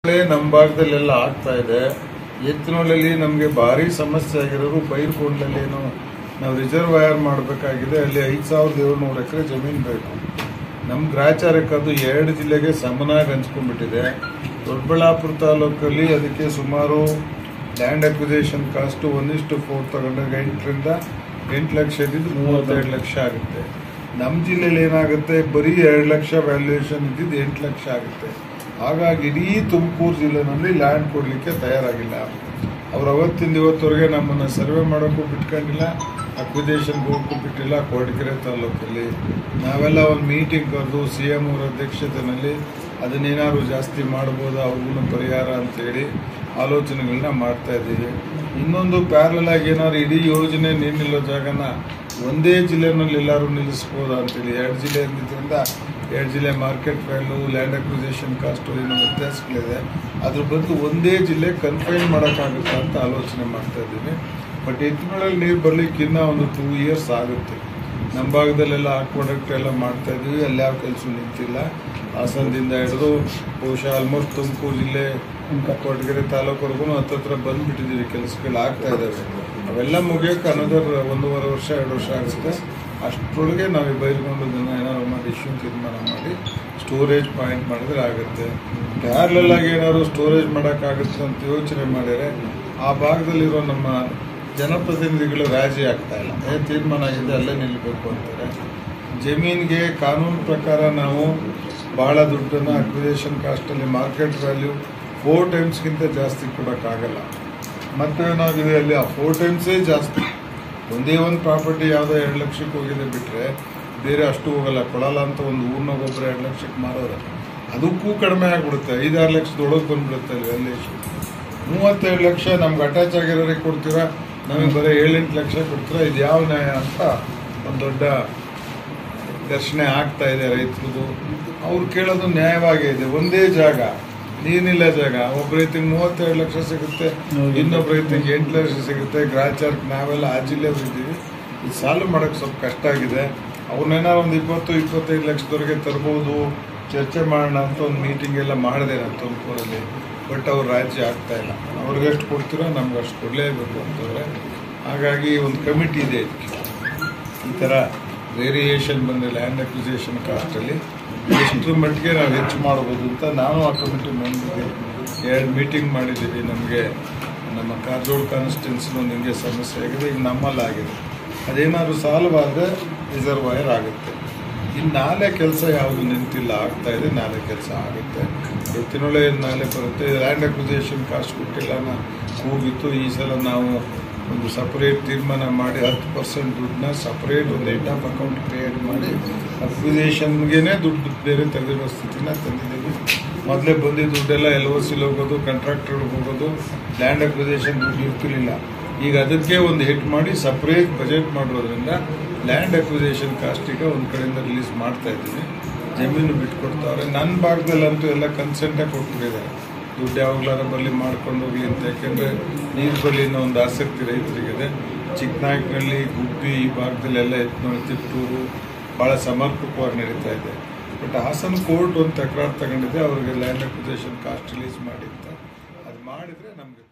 ನಮ್ಮ ಭಾಗದಲ್ಲೆಲ್ಲ ಆಗ್ತಾ ಇದೆ. ಎತ್ತಿನೊಳಲ್ಲಿ ನಮಗೆ ಭಾರಿ ಸಮಸ್ಯೆ ಆಗಿರೋದು ಬೈರ್ಕೊಂಡಲ್ಲೇನು ನಾವು ರಿಸರ್ವಾಯರ್ ಮಾಡಬೇಕಾಗಿದೆ. ಅಲ್ಲಿ 5700 ಎಕರೆ ಜಮೀನು ಬೇಕು. ನಮ್ಮ ಗ್ರಾಚಾರಕ್ಕೆ ಅದು 2 ಜಿಲ್ಲೆಗೆ ಸಮನಾಗಿ ಹಂಚ್ಕೊಂಡ್ಬಿಟ್ಟಿದೆ. ದೊಡ್ಡಬಳ್ಳಾಪುರ ತಾಲೂಕಲ್ಲಿ ಅದಕ್ಕೆ ಸುಮಾರು ಲ್ಯಾಂಡ್ ಅಕ್ವಿಸೇಷನ್ ಕಾಸ್ಟ್ 1:4 ತಗೊಂಡಾಗ 8 ಲಕ್ಷ ಇದ್ದಿದ್ದು 32 ಲಕ್ಷ ಆಗುತ್ತೆ. ನಮ್ಮ ಜಿಲ್ಲೆಯಲ್ಲಿ ಏನಾಗುತ್ತೆ, ಬರೀ 2 ಲಕ್ಷ ವ್ಯಾಲ್ಯೂಯೇಷನ್ ಇದ್ದಿದ್ದು 8 ಲಕ್ಷ ಆಗುತ್ತೆ. ಹಾಗಾಗಿ ಇಡೀ ತುಮಕೂರು ಜಿಲ್ಲೆನಲ್ಲಿ ಲ್ಯಾಂಡ್ ಕೊಡಲಿಕ್ಕೆ ತಯಾರಾಗಿಲ್ಲ. ಅವ್ರು ಅವತ್ತಿಂದ ಇವತ್ತವರೆಗೆ ನಮ್ಮನ್ನು ಸರ್ವೆ ಮಾಡೋಕ್ಕೂ ಬಿಟ್ಕೊಂಡಿಲ್ಲ, ಅಕ್ವಿಸೇಷನ್ಗೆ ಹೋಗಕ್ಕೂ ಬಿಟ್ಟಿಲ್ಲ. ಕೊರಟಗೆರೆ ತಾಲೂಕಲ್ಲಿ ನಾವೆಲ್ಲ ಒಂದು ಮೀಟಿಂಗ್ ಕರೆದು CM ಅವರ ಅಧ್ಯಕ್ಷತೆಯಲ್ಲಿ ಅದನ್ನೇನಾದ್ರು ಜಾಸ್ತಿ ಮಾಡ್ಬೋದಾ, ಅವ್ರಿಗೂ ಪರಿಹಾರ ಅಂತೇಳಿ ಆಲೋಚನೆಗಳನ್ನ ಮಾಡ್ತಾ ಇದ್ದೀವಿ. ಇನ್ನೊಂದು ಪ್ಯಾರಲ್ ಆಗಿ ಏನಾದ್ರು ಇಡೀ ಯೋಜನೆ ನೀರು ನಿಲ್ಲೋ ಜಾಗನ ಒಂದೇ ಜಿಲ್ಲೆನಲ್ಲಿ ಎಲ್ಲರೂ ನಿಲ್ಲಿಸ್ಬೋದಾ ಅಂತೇಳಿ 2 ಜಿಲ್ಲೆ ಇದ್ದಿದ್ದರಿಂದ 2 ಜಿಲ್ಲೆ market value, land acquisition cost ಏನೋ ವ್ಯತ್ಯಾಸಗಳಿದೆ. ಅದ್ರ ಬದಲು ಒಂದೇ ಜಿಲ್ಲೆ ಕನ್ಫೈನ್ ಮಾಡೋಕ್ಕಾಗುತ್ತಾ ಅಂತ ಆಲೋಚನೆ ಮಾಡ್ತಾ ಇದ್ದೀನಿ. ಬಟ್ ಎತ್ತಿನೊಳಲ್ಲಿ ನೀರು ಬರಲಿಕ್ಕೆ ಇನ್ನೂ ಒಂದು 2 ಇಯರ್ಸ್ ಆಗುತ್ತೆ. ನಮ್ಮ ಭಾಗದಲ್ಲೆಲ್ಲ ಆಕ್ವಾಡಕ್ಟ್ ಎಲ್ಲ ಮಾಡ್ತಾ ಇದ್ದೀವಿ, ಅಲ್ಲಿ ಯಾವ ಕೆಲಸ ನಿಂತಿಲ್ಲ. ಹಾಸನದಿಂದ ಹಿಡಿದು ಬಹುಶಃ ಆಲ್ಮೋಸ್ಟ್ ತುಮಕೂರು ಜಿಲ್ಲೆ ಕೊರಟಗೆರೆ ತಾಲೂಕವರೆಗೂ ಹತ್ತತ್ರ ಬಂದುಬಿಟ್ಟಿದ್ದೀವಿ. ಕೆಲಸಗಳು ಆಗ್ತಾ ಇದ್ದಾವೆ. ಅವೆಲ್ಲ ಮುಗಿಯೋಕೆ ಅನದರ್ 1.5 ವರ್ಷ 2 ವರ್ಷ ಆಗುತ್ತೆ. ಅಷ್ಟರೊಳಗೆ ನಾವು ಬೈರ್ಕೊಂಡದನ್ನು ಏನಾದ್ರು ಮಾಡಿ ಇಶ್ಯೂ ತೀರ್ಮಾನ ಮಾಡಿ ಸ್ಟೋರೇಜ್ ಪಾಯಿಂಟ್ ಮಾಡಿದ್ರೆ ಆಗುತ್ತೆ. ಪ್ಯಾರಲಲ್ ಆಗಿ ಏನಾದ್ರು ಸ್ಟೋರೇಜ್ ಮಾಡೋಕ್ಕಾಗುತ್ತೆ ಅಂತ ಯೋಚನೆ ಮಾಡಿದರೆ ಆ ಭಾಗದಲ್ಲಿರೋ ನಮ್ಮ ಜನಪ್ರತಿನಿಧಿಗಳು ರಾಜಿ ಆಗ್ತಾ ಇಲ್ಲ. ತೀರ್ಮಾನ ಆಗಿದೆ ಅಲ್ಲೇ ನಿಲ್ಲಬೇಕು ಅಂತಾರೆ. ಜಮೀನಿಗೆ ಕಾನೂನು ಪ್ರಕಾರ ನಾವು ಭಾಳ ದುಡ್ಡನ್ನು ಅಕ್ವಿಸೇಷನ್ ಕಾಸ್ಟಲ್ಲಿ ಮಾರ್ಕೆಟ್ ವ್ಯಾಲ್ಯೂ 4 ಟೈಮ್ಸ್ಗಿಂತ ಜಾಸ್ತಿ ಕೊಡೋಕ್ಕಾಗಲ್ಲ. ಮತ್ತು ಏನಾಗಿದೆ ಅಲ್ಲಿ ಆ 4 ಟೈಮ್ಸೇ ಜಾಸ್ತಿ. ಒಂದೇ ಒಂದು ಪ್ರಾಪರ್ಟಿ ಯಾವುದೋ 2 ಲಕ್ಷಕ್ಕೆ ಹೋಗಿದೆ ಬಿಟ್ಟರೆ ಬೇರೆ ಅಷ್ಟು ಹೋಗಲ್ಲ. ಕೊಡಲ್ಲ ಅಂತ ಒಂದು ಊರಿನಾಗ ಒಬ್ಬರು 2 ಲಕ್ಷಕ್ಕೆ ಮಾರೋರು, ಅದಕ್ಕೂ ಕಡಿಮೆ ಆಗಿಬಿಡುತ್ತೆ. 5-6 ಲಕ್ಷದೊಳಗೆ ಬಂದುಬಿಡುತ್ತೆ ಅಲ್ಲಿ ವ್ಯಾಲ್ಯೂಷನ್. 32 ಲಕ್ಷ ನಮ್ಗೆ ಅಟ್ಯಾಚ್ ಆಗಿರೋರಿಗೆ ಕೊಡ್ತೀರಾ, ನಮಗೆ ಬರೀ 7-8 ಲಕ್ಷ ಕೊಡ್ತೀರಾ, ಇದು ಯಾವ ನ್ಯಾಯ ಅಂತ ಒಂದು ದೊಡ್ಡ ಘರ್ಷಣೆ ಆಗ್ತಾ ಇದೆ ರೈತರದು. ಅವ್ರು ಕೇಳೋದು ನ್ಯಾಯವಾಗೇ ಇದೆ. ಒಂದೇ ಜಾಗ, ನೀರಿನಿಲ್ಲ ಜಾಗ, ಒಬ್ಬ ರೈತಿಗೆ 32 ಲಕ್ಷ ಸಿಗುತ್ತೆ, ಇನ್ನೊಬ್ಬ ರೈತಿಗೆ 8 ಲಕ್ಷ ಸಿಗುತ್ತೆ. ಗ್ರಾಚಾರಕ್ಕೆ ನಾವೆಲ್ಲ ಆ ಜಿಲ್ಲೆಯವರು ಇದ್ದೀವಿ. ಇದು ಸಾಲ್ವ್ ಮಾಡೋಕ್ಕೆ ಸ್ವಲ್ಪ ಕಷ್ಟ ಆಗಿದೆ. ಅವ್ರನ್ನೇನಾರು ಒಂದು 20-25 ಲಕ್ಷದವರೆಗೆ ತರ್ಬೋದು, ಚರ್ಚೆ ಮಾಡೋಣ ಅಂತ ಒಂದು ಮೀಟಿಂಗ್ ಎಲ್ಲ ಮಾಡಿದೆ ನಾನು ತುಮಕೂರಲ್ಲಿ. ಬಟ್ ಅವ್ರು ರಾಜ್ಯ ಆಗ್ತಾ ಇಲ್ಲ. ಅವ್ರಿಗೆಷ್ಟು ಕೊಡ್ತೀರೋ ನಮ್ಗೆ ಅಷ್ಟು ಕೊಡಲೇಬೇಕು ಅಂತಂದರೆ. ಹಾಗಾಗಿ ಒಂದು ಕಮಿಟಿ ಇದೆ. ಈ ಥರ ವೇರಿಯೇಷನ್ ಬಂದರೆ ಲ್ಯಾಂಡ್ ಅಕ್ವಿಸೇಷನ್ ಕಾಸ್ಟಲ್ಲಿ ಎಷ್ಟು ಮಟ್ಟಿಗೆ ನಾವು ಹೆಚ್ಚು ಮಾಡ್ಬೋದು ಅಂತ ನಾನು ಆ ಕಮಿಟಿ ಮೆಂಬರ್ಗೆ 2 ಮೀಟಿಂಗ್ ಮಾಡಿದ್ದೀವಿ. ನಮಗೆ ನಮ್ಮ ಕಾರಜೋಳ ಕಾನ್ಸ್ಟಿಟ್ಯೂನ್ಸಿನ ಒಂದು ಹಿಂಗೆ ಸಮಸ್ಯೆ ಆಗಿದೆ, ಈಗ ನಮ್ಮಲ್ಲಿ ಆಗಿದೆ. ಅದೇನಾದ್ರು ಸಾಲ್ವ್ ಆದರೆ ರಿಸರ್ವಾಯರ್ ಆಗುತ್ತೆ. ಇನ್ನು ನಾಲೆ ಕೆಲಸ ಯಾವುದು ನಿಂತಿಲ್ಲ, ಆಗ್ತಾ ಇದೆ. ನಾಲೆ ಕೆಲಸ ಆಗುತ್ತೆ. ಎತ್ತಿನೊಳೆ ನಾಲೆ ಬರುತ್ತೆ. ಲ್ಯಾಂಡ್ ಅಕ್ವಿಸೇಷನ್ ಕಾಸ್ಟ್ ಕೊಟ್ಟಿಲ್ಲ ಹೋಗಿತ್ತು. ಈ ಸಲ ನಾವು ಒಂದು ಸಪರೇಟ್ ತೀರ್ಮಾನ ಮಾಡಿ 10% ದುಡ್ಡನ್ನ ಸಪರೇಟ್ ಒಂದು ಹೆಡ್ ಆಫ್ ಅಕೌಂಟ್ ಕ್ರಿಯೇಟ್ ಮಾಡಿ ಅಕ್ವಿಸೇಷನ್ಗೆ ದುಡ್ಡು ಬೇರೆ ತೆಗೆದಿರೋ ಸ್ಥಿತಿನ ತಂದಿದ್ದೀವಿ. ಮೊದಲೇ ಬಂದಿದ್ದ ದುಡ್ಡೆಲ್ಲ LOCಲಿ ಹೋಗೋದು, ಕಾಂಟ್ರಾಕ್ಟರ್ಗೆ ಹೋಗೋದು, ಲ್ಯಾಂಡ್ ಅಕ್ವಿಸೇಷನ್ ದುಡ್ಡು ಇರ್ತಿರಲಿಲ್ಲ. ಈಗ ಅದಕ್ಕೆ ಒಂದು ಹಿಟ್ ಮಾಡಿ ಸಪ್ರೇಟ್ ಬಜೆಟ್ ಮಾಡಿರೋದ್ರಿಂದ ಲ್ಯಾಂಡ್ ಅಕ್ವಿಸೇಷನ್ ಕಾಸ್ಟಿಗೆ ಒಂದು ಕಡೆಯಿಂದ ರಿಲೀಸ್ ಮಾಡ್ತಾ ಇದ್ದೀನಿ. ಜಮೀನು ಬಿಟ್ಕೊಡ್ತಾವ್ರೆ. ನನ್ನ ಭಾಗದಲ್ಲಂತೂ ಎಲ್ಲ ಕನ್ಸೆಂಟೇ ಕೊಟ್ಬಿಟ್ಟಿದ್ದಾರೆ. ದುಡ್ಡು ಯಾವಾಗಲಾರ ಬರಲಿ ಮಾಡ್ಕೊಂಡು ಹೋಗಲಿ ಅಂತ. ಯಾಕೆಂದರೆ ನೀರು ಬರಲಿ ಅನ್ನೋ ಒಂದು ಆಸಕ್ತಿ ರೈತರಿಗಿದೆ. ಚಿಕ್ಕನಾಯಕನಹಳ್ಳಿ, ಗುಬ್ಬಿ ಈ ಭಾಗದಲ್ಲೆಲ್ಲ ಎತ್ತಿನೊಳೆ, ತಿಪ್ಟೂರು ಭಾಳ ಸಮರ್ಪಕವಾಗಿ ನಡೀತಾ ಇದೆ. ಬಟ್ ಹಾಸನ ಕೋರ್ಟ್ ಒಂದು ತಕರಾರು ತಗೊಂಡಿದೆ, ಅವ್ರಿಗೆ ಲ್ಯಾಂಡ್ ಅಕ್ವಿಸೇಷನ್ ಕಾಸ್ಟ್ ರಿಲೀಸ್ ಮಾಡಿ ಅಂತ. ಅದು ಮಾಡಿದರೆ ನಮಗೆ